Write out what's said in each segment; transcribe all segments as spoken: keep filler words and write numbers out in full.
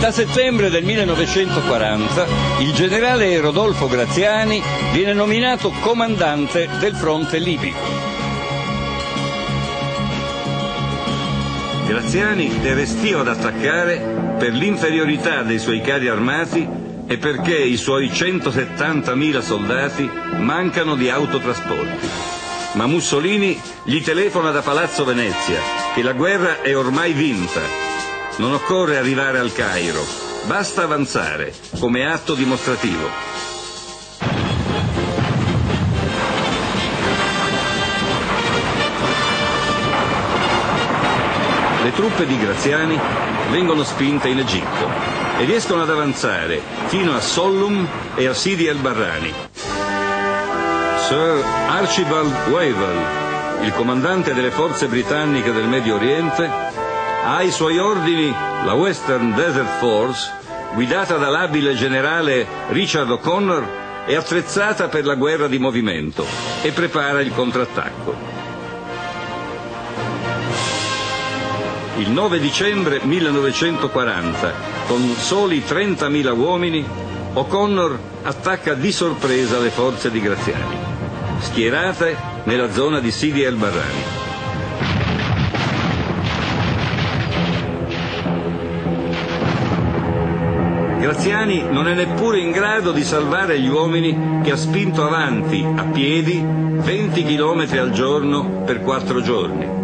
metà settembre del millenovecentoquaranta il generale Rodolfo Graziani viene nominato comandante del fronte libico. Graziani è restio ad attaccare per l'inferiorità dei suoi carri armati e perché i suoi centosettantamila soldati mancano di autotrasporti. Ma Mussolini gli telefona da Palazzo Venezia che la guerra è ormai vinta. Non occorre arrivare al Cairo, basta avanzare come atto dimostrativo. Le truppe di Graziani vengono spinte in Egitto e riescono ad avanzare fino a Sollum e a Sidi el Barrani. Sir Archibald Wavell, il comandante delle forze britanniche del Medio Oriente, ha ai suoi ordini la Western Desert Force, guidata dall'abile generale Richard O'Connor, è attrezzata per la guerra di movimento e prepara il contrattacco. Il nove dicembre millenovecentoquaranta, con soli trentamila uomini, O'Connor attacca di sorpresa le forze di Graziani, schierate nella zona di Sidi el Barrani. Graziani non è neppure in grado di salvare gli uomini che ha spinto avanti a piedi venti chilometri al giorno per quattro giorni.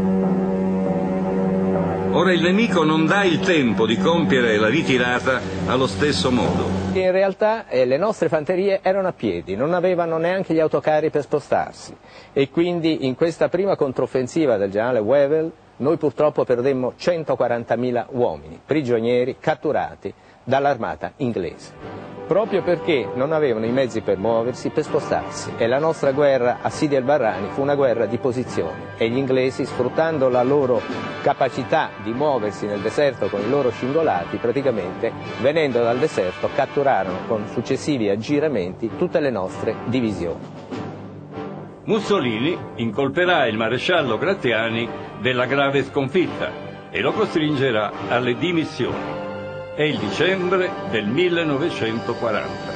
Ora il nemico non dà il tempo di compiere la ritirata allo stesso modo. In realtà eh, le nostre fanterie erano a piedi, non avevano neanche gli autocarri per spostarsi e quindi in questa prima controffensiva del generale Wavell noi purtroppo perdemmo centoquarantamila uomini, prigionieri, catturati dall'armata inglese. Proprio perché non avevano i mezzi per muoversi, per spostarsi. E la nostra guerra a Sidi el Barrani fu una guerra di posizione e gli inglesi, sfruttando la loro capacità di muoversi nel deserto con i loro scingolati, praticamente venendo dal deserto catturarono con successivi aggiramenti tutte le nostre divisioni. Mussolini incolperà il maresciallo Graziani della grave sconfitta e lo costringerà alle dimissioni. È il dicembre del millenovecentoquaranta.